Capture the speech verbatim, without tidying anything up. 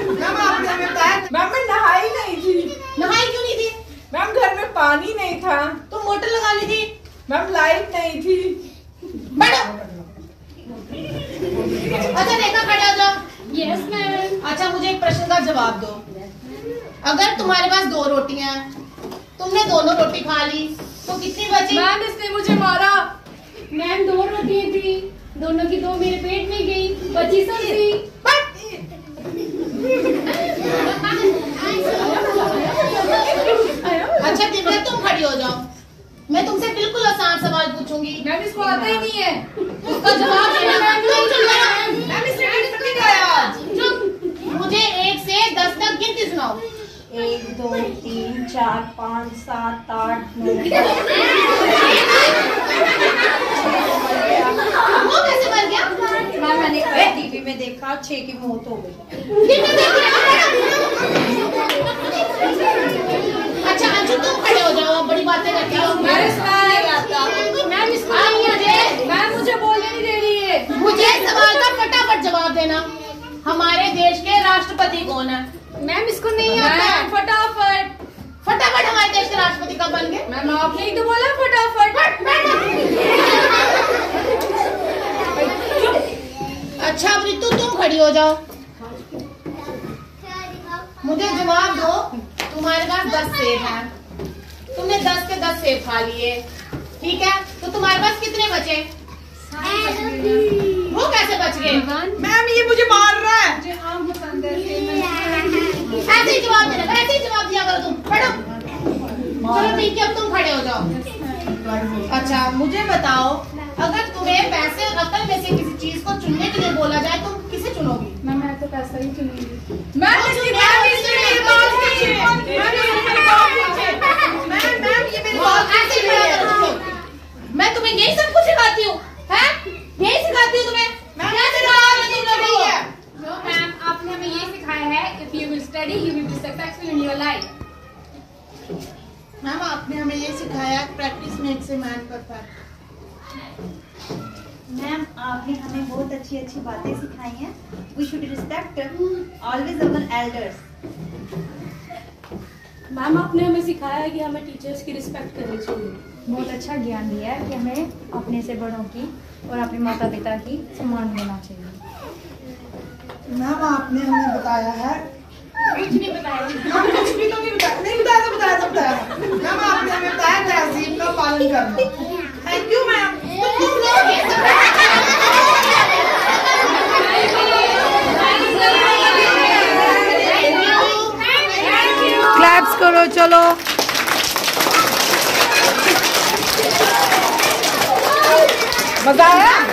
Ma'am आपने हमें बताया। मैम मैं नहाई नहीं थी। नहाई क्यों नहीं थी? मैम घर में पानी नहीं था। तुम मोटर लगा ली थी? मैम लाइट नहीं थी। बैठो। अच्छा देखा, खड़े हो जाओ। Yes ma'am. अच्छा मुझे एक प्रश्न का जवाब दो। अगर तुम्हारे पास दो रोटियां हैं, तुमने दोनों रोटी खा ली तो कितनी बची? मैम इसने मुझे मारा। मैम दो रोटियां थी, दोनों की दो मेरे पेट में गई, बची सब्जी। अच्छा दिव्या तुम खड़ी हो जाओ, मैं तुमसे बिल्कुल आसान सवाल पूछूंगी। मैम इसको आता ही नहीं है। उसका जवाब देना। मैम इसने टिफिन नहीं खाया। चुप। मुझे एक से दस तक गिनती सुनाओ। एक दो तीन चार पाँच सात आठ नौ। वो कैसे मर गया? मैम मैंने कल टीवी में देखा, छह की मौत हो गई। अच्छा अंशु तुम खड़े हो जाओ, बड़ी बातें करती हो। मैम इसको नहीं आता। मैम इसको नहीं आता। मैम मुझे बोलने नहीं दे रही है। मुझे सवाल का फटाफट जवाब देना। हमारे देश के राष्ट्रपति कौन है? मैम इसको नहीं आता। फटाफट फटाफट हमारे देश के राष्ट्रपति कब बन गए? मैम आपने ही तो बोला फटाफट। अच्छा अब रितु तुम खड़ी हो जाओ, मुझे जवाब दो। तुम्हारे पास दस सेब हैं, तुमने दस के दस सेब खा लिए, ठीक है? तो तुम्हारे पास कितने बचे? वो कैसे बच गए? मैम ये मुझे मार रहा है। ऐसे ही जवाब देना, ऐसे ही जवाब दिया करो तुम। पढ़ो। चलो ठीक है अब तुम खड़े हो जाओ। अच्छा मुझे बताओ, अगर तुम्हें पैसे और अकल में से किसी चीज को चुनने के लिए बोला जाए तुम किसे चुनोगी? मैम मैं तो पैसा ही चुनूंगी। मैम इसकी मैम इसने मेरी बात कीजिए। मैम इसने मेरी बात कीजिए। मैम मैम ये मेरी बात ऐसे ही खड़ा करो तुम लोग। मैं तुम्हें यही सब कुछ सिखाती हूँ, हैं? यही सिखाती हूँ तुम्हें? क्या सिखाया मैं तुम लोगों को? नो मैम, आपने हमें ये सिखाया है, if you will study you will be successful in your life. Ma'am आपने हमें ये सिखाया, practice makes a man perfect. Ma'am आपने हमें बहुत अच्छी अच्छी बातें सिखाई हैं। We should respect always our elders. Ma'am आपने हमें सिखाया है कि हमें टीचर्स की रिस्पेक्ट करनी चाहिए। बहुत अच्छा ज्ञान दिया है कि हमें अपने से बड़ों की और अपने माता पिता की सम्मान देना चाहिए। मैम आपने हमें बताया है। कुछ नहीं बताया। मैम कुछ भी तो नहीं बताया। नहीं बताया तो बताया तो बताया। मैम आपने हमें बताया तहजीब का पालन करना। Thank you ma'am. क्लैप्स करो चलो। मजा आया?